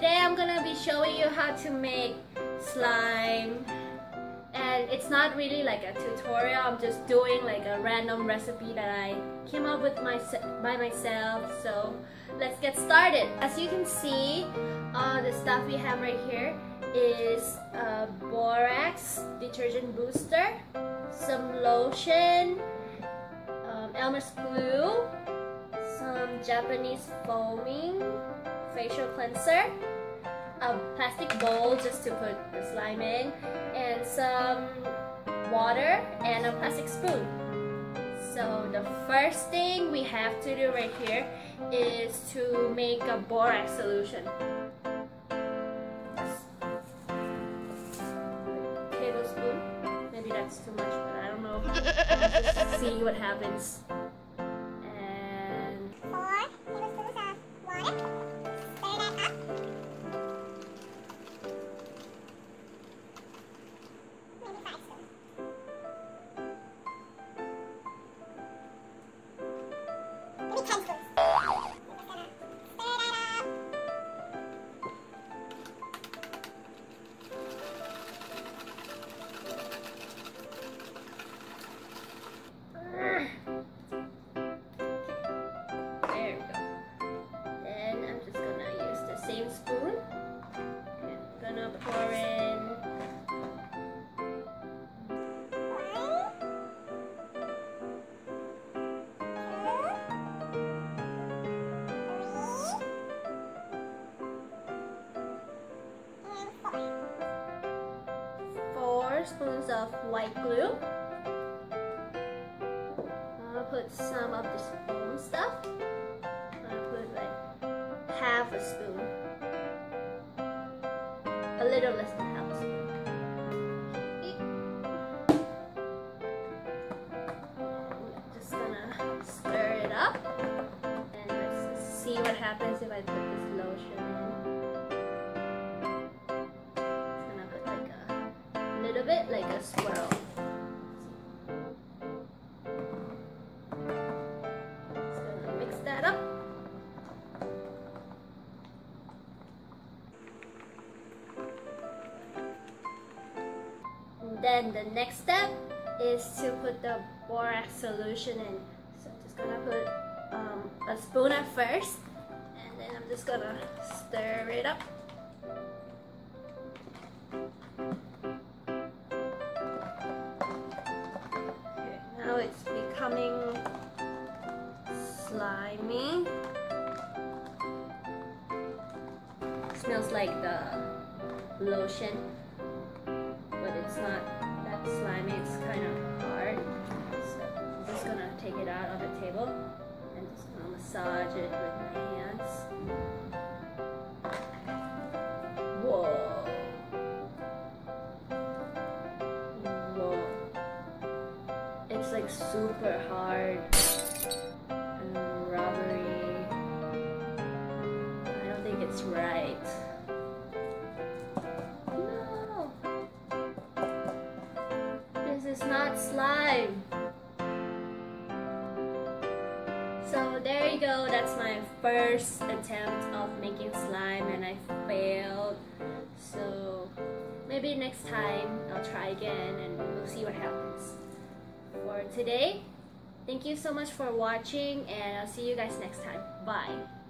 today I'm gonna be showing you how to make slime, and it's not really like a tutorial. I'm just doing like a random recipe that I came up with by myself. So let's get started. As you can see, the stuff we have right here is borax detergent booster, some lotion, Elmer's glue, some Japanese foaming facial cleanser, a plastic bowl just to put the slime in, and some water and a plastic spoon. So the first thing we have to do right here is to make a borax solution. Tablespoon, maybe that's too much, but I don't know. Let's see what happens. And 4 tablespoons of water. Stir that up. Maybe 5 spoons. Maybe 10 spoons. Same spoon. Okay, I'm gonna pour in 4 spoons of white glue. I'll put some of this foam stuff. I'll put like half a spoon. A little less than half a spoon. I'm just gonna stir it up, and let's see what happens if I put this lotion in. Just gonna put like a little bit, like a swirl. Just gonna mix that up. Then the next step is to put the borax solution in. So I'm just gonna put a spoon at first, and then I'm just gonna stir it up. Okay, now it's becoming slimy. It smells like the lotion. But it's not that slimy, it's kind of hard. So I'm just gonna take it out on the table and just gonna massage it with my hands. Whoa! Whoa! It's like super hard and rubbery. I don't think it's right. It's not slime. So there you go, that's my first attempt of making slime, and I failed. So maybe next time I'll try again and we'll see what happens. For today, thank you so much for watching, and I'll see you guys next time. Bye.